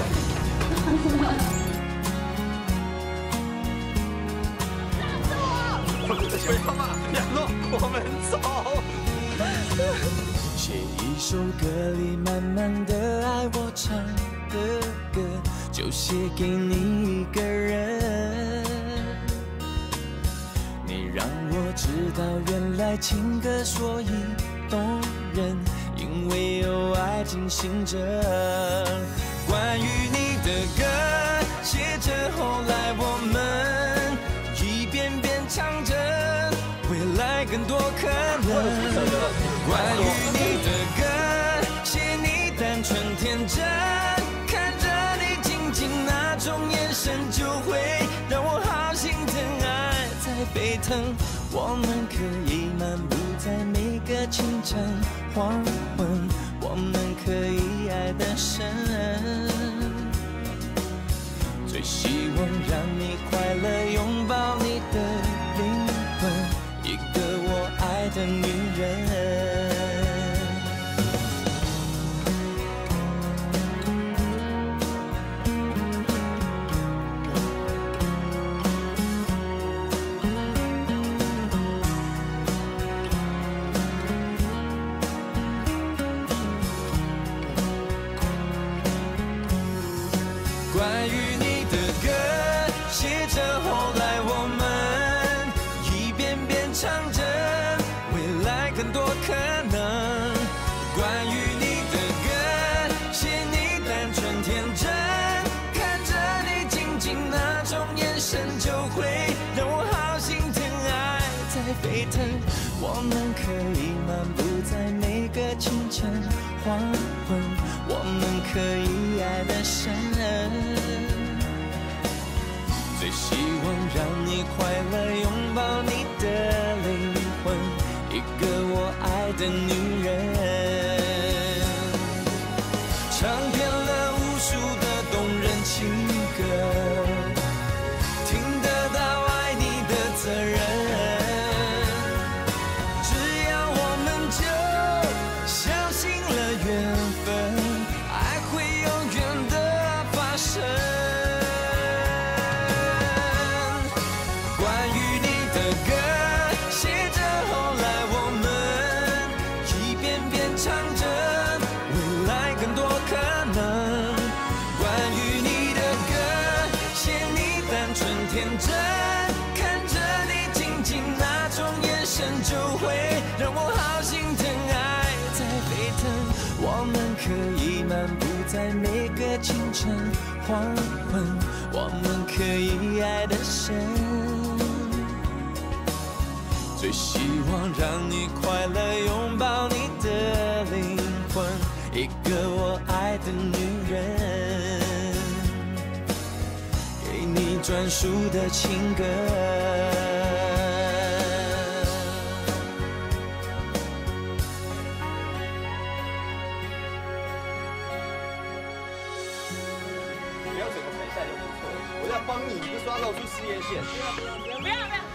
不要嘛，亚诺，我们走。 写一首歌里满满的爱，我唱的歌就写给你一个人。你让我知道，原来情歌所以动人，因为有爱进行着。关于你的歌，写着后来我们一遍遍唱着。 未来更多可能。关于你的歌，写你单纯天真，看着你静静那种眼神，就会让我好心疼，爱在沸腾。我们可以漫步在每个清晨黄昏，我们可以爱得深。最希望让你快乐，拥抱你的灵魂。 一个我爱的女人。关于你的歌，写着后来我们一遍遍唱着，未来更多可能。关于你的歌，写你单纯天真，看着你静静那种眼神，就会让我好心疼，爱在沸腾。我们可以漫步在每个清晨黄昏，我们可以爱得深。 最希望让你快乐，拥抱你的灵魂，一个我爱的女人。唱遍了无数的动人情歌，听得到爱你的责任。只要我们就相信了缘分，爱会永远的发生。 天真，看着你静静那种眼神，就会让我好心疼，爱在沸腾。我们可以漫步在每个清晨黄昏，我们可以爱得深。最希望让你快乐，拥抱你的灵魂，一个我爱的女人。 你专属的情歌。 不要整个台下就不错，我要帮你，你不是说要露出事业线？ 不要！